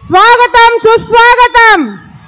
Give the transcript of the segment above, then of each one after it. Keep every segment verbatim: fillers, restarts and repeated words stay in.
స్వాగతం సుస్వాగతం.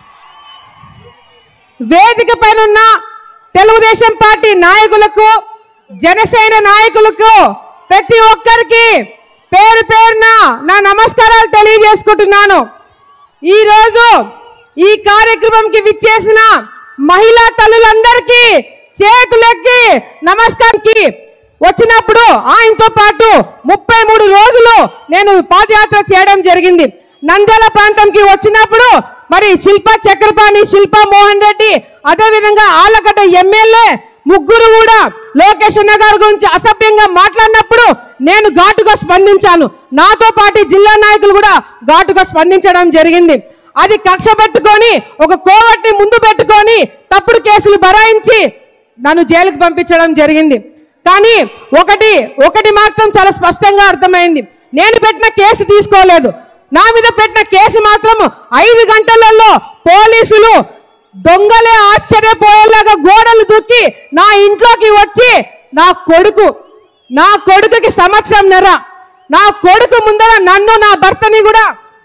వేదిక పైన తెలుగుదేశం పార్టీ నాయకులకు, జనసేన నాయకులకు ప్రతి ఒక్కరికి పేరు పేరున నా నమస్కారాలు తెలియజేసుకుంటున్నాను. ఈ రోజు ఈ కార్యక్రమంకి విచ్చేసిన మహిళా తల్లులందరికీ చేతులెత్తి నమస్కారంకి వచ్చినప్పుడు ఆయనతో పాటు ముప్పై మూడు రోజులు నేను పాదయాత్ర చేయడం జరిగింది. నంద్యాల ప్రాంతంకి వచ్చినప్పుడు మరి శిల్పా చక్రపాణి, శిల్పా మోహన్ రెడ్డి, అదేవిధంగా ఆలగడ్డ ఎమ్మెల్యే ముగ్గురు కూడా లోకేష్ అన్న గారి గురించి అసభ్యంగా మాట్లాడినప్పుడు నేను ఘాటుగా స్పందించాను. నాతో పాటు జిల్లా నాయకులు కూడా ఘాటుగా స్పందించడం జరిగింది. అది కక్ష పెట్టుకొని ఒక కోవట్ని ముందు పెట్టుకొని తప్పుడు కేసులు బరాయించి నన్ను జైలుకు పంపించడం జరిగింది. కానీ ఒకటి ఒకటి మాత్రం చాలా స్పష్టంగా అర్థమైంది. నేను పెట్టిన కేసు తీసుకోలేదు. నా మీద పెట్టిన కేసు మాత్రం ఐదు గంటలలో పోలీసులు దొంగలే ఆశ్చర్యపోయేలాగా గోడలు దూకి నా ఇంట్లోకి వచ్చి నా కొడుకు నా కొడుకుకి సంవత్సరం నెర నా కొడుకు ముందర నన్ను నా భర్తని కూడా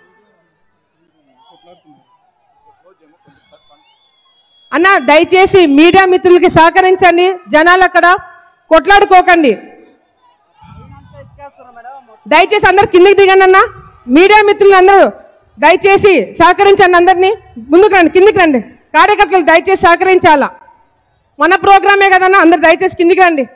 అన్న దయచేసి మీడియా మిత్రులకి సహకరించండి. జనాలు అక్కడ కొట్లాడుకోకండి. దయచేసి అందరు కిందికి దిగండి అన్న. మీడియా మిత్రులు అందరూ దయచేసి సహకరించండి. అందరినీ ముందుకు రండి, కిందికి రండి. కార్యకర్తలు దయచేసి సహకరించాలా. మన ప్రోగ్రామే కదన్నా, అందరు దయచేసి కిందికి రండి.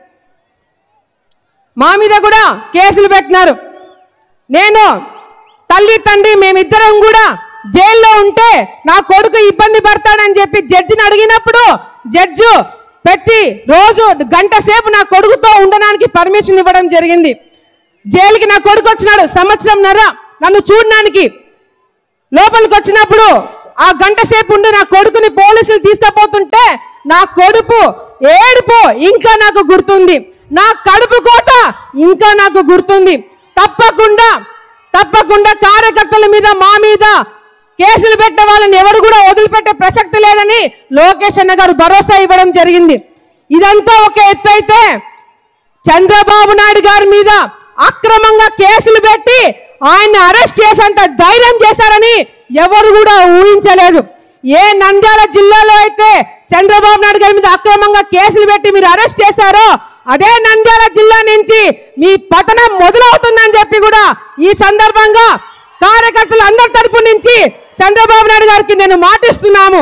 మా మీద కూడా కేసులు పెట్టినారు. నేను తల్లి తండ్రి మేమిద్దరం కూడా జైల్లో ఉంటే నా కొడుకు ఇబ్బంది పడతాడని చెప్పి జడ్జిని అడిగినప్పుడు జడ్జి ప్రతి రోజు గంట సేపు నా కొడుకుతో ఉండడానికి పర్మిషన్ ఇవ్వడం జరిగింది. జైలుకి నా కొడుకు వచ్చినాడు సంవత్సరం నర నన్ను చూడడానికి. లోపలికి వచ్చినప్పుడు ఆ గంట సేపు ఉండి నా కొడుకుని పోలీసులు తీసుకుపోతుంటే నా కొడుకు ఏడుపు ఇంకా నాకు గుర్తుంది. నా కడుపు కోత ఇంకా నాకు గుర్తుంది. తప్పకుండా తప్పకుండా కార్యకర్తల మీద మా మీద కేసులు పెట్టే వాళ్ళని ఎవరు కూడా వదిలిపెట్టే ప్రసక్తి లేదని లోకేష్ అన్న గారు భరోసా ఇవ్వడం జరిగింది. ఇదంతా ఒక ఎత్తు అయితే చంద్రబాబు నాయుడు గారి మీద అక్రమంగా కేసులు పెట్టి ఆయన్ని అరెస్ట్ చేసేంత ధైర్యం చేశారని ఎవరు కూడా ఊహించలేదు. ఏ నంద్యాల జిల్లాలో అయితే చంద్రబాబు నాయుడు గారి మీద అక్రమంగా కేసులు పెట్టి మీరు అరెస్ట్ చేశారో అదే నంద్యాల జిల్లా నుంచి మీ పతనం మొదలవుతుందని చెప్పి కూడా ఈ సందర్భంగా కార్యకర్తలు అందరి తరపు నుంచి చంద్రబాబు నాయుడు గారికి నేను మాటిస్తున్నాము.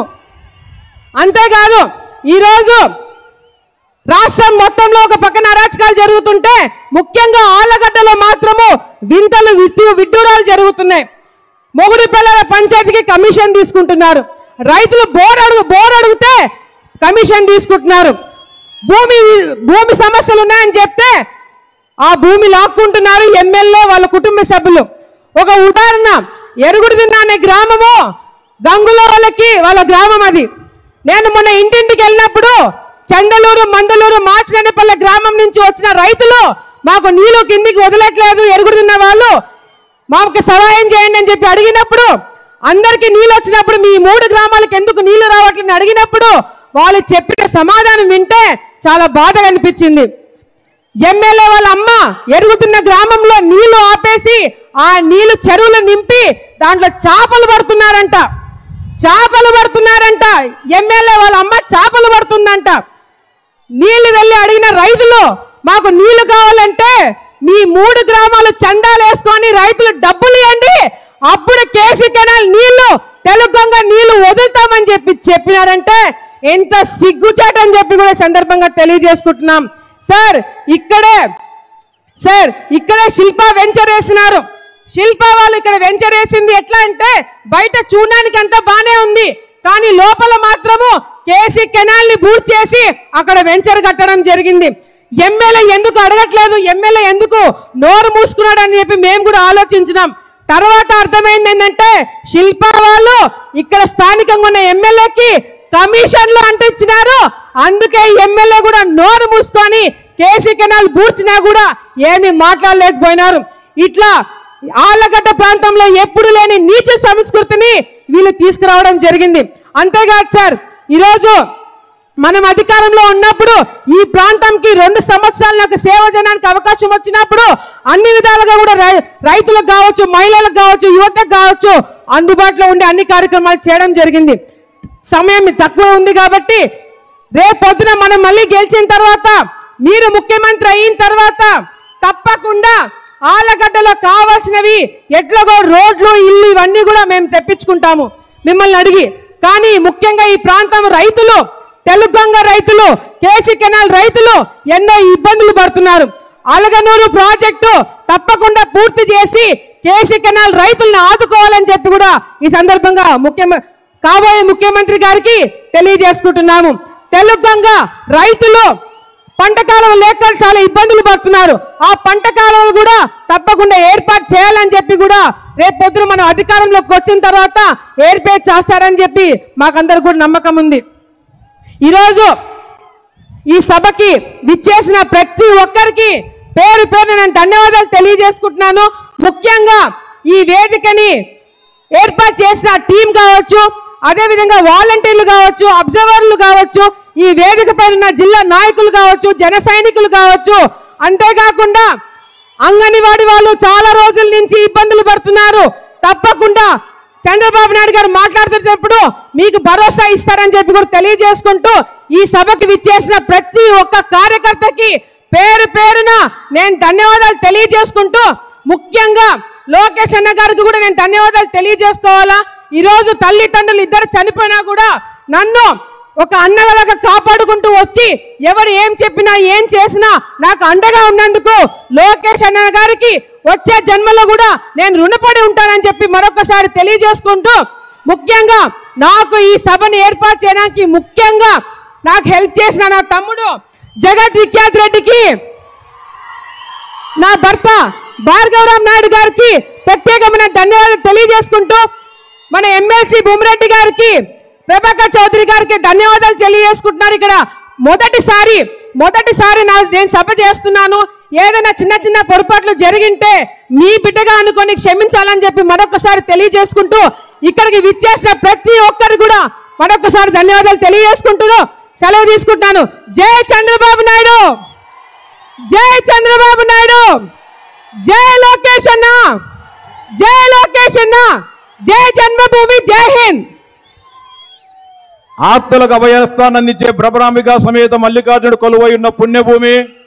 అంతేకాదు ఈరోజు రాష్ట్రం మొత్తంలో ఒక పక్కన అరాచకాలు జరుగుతుంటే ముఖ్యంగా ఆలగడ్డలో మాత్రము వింతలు విడ్డూరాలు జరుగుతున్నాయి. మొగుడి పిల్లల పంచాయతీకి కమిషన్ తీసుకుంటున్నారు. రైతులు బోర్ అడుగు బోర్ అడిగితే కమిషన్ తీసుకుంటున్నారు. భూమి భూమి సమస్యలు ఉన్నాయని చెప్తే ఆ భూమి లాక్కుంటున్నారు ఎమ్మెల్యే వాళ్ళ కుటుంబ సభ్యులు. ఒక ఉదాహరణ, ఎరుగుడిదిన్న అనే గ్రామము గంగుల వాళ్ళకి వాళ్ళ గ్రామం అది. నేను మొన్న ఇంటింటికి వెళ్ళినప్పుడు చండలూరు, మందలూరు, మార్చినేనిపల్లె గ్రామం నుంచి వచ్చిన రైతులు మాకు నీళ్లు కిందికి వదలట్లేదు, ఎరుగుడిదిన్న వాళ్ళు మాకు సహాయం చేయండి అని చెప్పి అడిగినప్పుడు, అందరికీ నీళ్ళు వచ్చినప్పుడు మీ మూడు గ్రామాలకు ఎందుకు నీళ్లు రావట్లని అడిగినప్పుడు వాళ్ళు చెప్పిన సమాధానం వింటే చాలా బాధగా అనిపించింది. ఎమ్మెల్యే వాళ్ళ అమ్మ ఎరుగుతున్న గ్రామంలో నీళ్లు ఆపేసి ఆ నీళ్లు చెరువులు నింపి దాంట్లో చేపలు పడుతున్నారంట చేపలు పడుతున్నారంట ఎమ్మెల్యే వాళ్ళ అమ్మ చేపలు పడుతుందంట. నీళ్లు వెళ్ళి అడిగిన రైతులు మాకు నీళ్లు కావాలంటే మీ మూడు గ్రామాలు చందాలు వేసుకొని రైతులు డబ్బులు ఇవ్వండి, అప్పుడు కేసీ కెనాల్ నీళ్లు తెలుగంగా నీళ్లు వదులుతామని చెప్పి చెప్పినారంటే ఎంత సిగ్గుచాటు అని చెప్పి కూడా సందర్భంగా తెలియజేసుకుంటున్నాం. సార్ ఇక్కడే సార్ ఇక్కడే శిల్పా వెంచర్ వేసినారు. శిల్పా వాళ్ళు ఇక్కడ వెంచర్ వేసింది ఎట్లా అంటే బయట చూడడానికి అంతా బానే ఉంది, కానీ లోపల మాత్రము కేసీ కెనాల్ ని బూట్ చేసి అక్కడ వెంచర్ కట్టడం జరిగింది. ఎమ్మెల్యే ఎందుకు అడగట్లేదు, ఎమ్మెల్యే ఎందుకు నోరు మూసుకున్నాడు అని చెప్పి మేము కూడా ఆలోచించినాం. తర్వాత అర్థమైంది ఏంటంటే శిల్పా వాళ్ళు ఇక్కడ స్థానికంగా ఉన్న ఎమ్మెల్యేకి కమిషన్లు అంటించినారు. అందుకే ఎమ్మెల్యే కూడా నోరు మూసుకొని కేసీ కెనాల్ బూర్చినా కూడా ఏమి మాట్లాడలేకపోయినారు. ఇట్లా ఆలగడ్డ ప్రాంతంలో ఎప్పుడు లేని నీచ సంస్కృతిని వీళ్ళు తీసుకురావడం జరిగింది. అంతేకాదు సార్, ఈరోజు మనం అధికారంలో ఉన్నప్పుడు ఈ ప్రాంతంకి రెండు సంవత్సరాలు నాకు సేవ చేయడానికి అవకాశం వచ్చినప్పుడు అన్ని విధాలుగా కూడా రైతులకు కావచ్చు, మహిళలకు కావచ్చు, యువతకు కావచ్చు అందుబాటులో ఉండే అన్ని కార్యక్రమాలు చేయడం జరిగింది. సమయం తక్కువ ఉంది కాబట్టి రేపొద్దున మనం మళ్ళీ గెలిచిన తర్వాత మీరు ముఖ్యమంత్రి అయిన తర్వాత తప్పకుండా ఆలగడ్డలో కావాల్సినవి ఎట్లగో రోడ్లు ఇల్లు ఇవన్నీ కూడా మేము తెప్పించుకుంటాము మిమ్మల్ని అడిగి. కానీ ముఖ్యంగా ఈ ప్రాంతం రైతులు, తెలుగంగ రైతులు, కేసీ కెనాల్ రైతులు ఎన్నో ఇబ్బందులు పడుతున్నారు. అలగనూరు ప్రాజెక్టు తప్పకుండా పూర్తి చేసి కేసీ కెనాల్ రైతులను ఆదుకోవాలని చెప్పి కూడా ఈ సందర్భంగా ముఖ్యమంత్రి కాబోయే ముఖ్యమంత్రి గారికి తెలియజేసుకుంటున్నాము. తెలుగంగ రైతులు పంట కాలువ లేక చాలా ఇబ్బందులు పడుతున్నారు. ఆ పంట కాలువలు కూడా తప్పకుండా ఏర్పాటు చేయాలని చెప్పి కూడా రేపు పొద్దున మనం అధికారంలోకి వచ్చిన తర్వాత ఏర్పాటు చేస్తారని చెప్పి మాకందరికి కూడా నమ్మకం ఉంది. ఈరోజు ఈ సభకి విచ్చేసిన ప్రతి ఒక్కరికి పేరు పేరు నేను ధన్యవాదాలు తెలియజేసుకుంటున్నాను. ముఖ్యంగా ఈ వేదికని ఏర్పాటు చేసిన టీం కావచ్చు, అదేవిధంగా వాలంటీర్లు కావచ్చు, అబ్జర్వర్లు కావచ్చు, ఈ వేదిక పైన జిల్లా నాయకులు కావచ్చు, జన సైనికులు కావచ్చు, అంతేకాకుండా అంగన్వాడీ వాళ్ళు చాలా రోజుల నుంచి ఇబ్బందులు పడుతున్నారు. తప్పకుండా చంద్రబాబు నాయుడు గారు మాట్లాడుతున్నప్పుడు మీకు భరోసా ఇస్తారని చెప్పి కూడా తెలియజేసుకుంటూ ఈ సభకి విచ్చేసిన ప్రతి ఒక్క కార్యకర్తకి పేరు పేరున నేను ధన్యవాదాలు తెలియజేసుకుంటూ ముఖ్యంగా లోకేష్ అన్న గారికి కూడా నేను ధన్యవాదాలు తెలియజేసుకోవాలా. ఈరోజు తల్లిదండ్రులు ఇద్దరు చనిపోయినా కూడా నన్ను ఒక అన్నలాగా కాపాడుకుంటూ వచ్చి ఎవరు ఏం చెప్పినా ఏం చేసినా నాకు అండగా ఉన్నందుకు లోకేష్ అన్న గారికి వచ్చే జన్మలో కూడా నేను రుణపడి ఉంటానని చెప్పి మరొకసారి తెలియజేసుకుంటూ ముఖ్యంగా నాకు ఈ సభను ఏర్పాటు చేయడానికి ముఖ్యంగా నాకు హెల్ప్ చేసిన నా తమ్ముడు జగత్ విఖ్యాత్ రెడ్డికి, నా భర్త భార్గవరామ్ నాయుడు గారికి ప్రత్యేకమైన ధన్యవాదాలు తెలియజేసుకుంటూ మన ఎమ్మెల్సీ భూమిరెడ్డి గారికి, ప్రభాకర్ చౌదరి గారికి ధన్యవాదాలు తెలియజేసుకుంటున్నారు. ఇక్కడ మొదటిసారి మొదటిసారి నా నేను సభ చేస్తున్నాను. ఏదైనా చిన్న చిన్న పొరపాట్లు జరిగింటే మీ బిడ్డగా అనుకొని క్షమించాలని చెప్పి మరొకసారి తెలియజేసుకుంటూ ఇక్కడికి విచ్చేసిన ప్రతి ఒక్కరు కూడా మరొకసారి ధన్యవాదాలు తెలియజేసుకుంటూ సెలవు తీసుకుంటున్నాను. జై చంద్రబాబు నాయుడు, జై చంద్రబాబు నాయుడు, జై లోకేష్ అన్న, జై లోకేష్ అన్న, జై జన్మభూమి, జై హింద్. ఆప్తులకు అభయస్థానందించే భ్రమరాంబిక సమేత మల్లికార్జునుడు కొలువై ఉన్న పుణ్యభూమి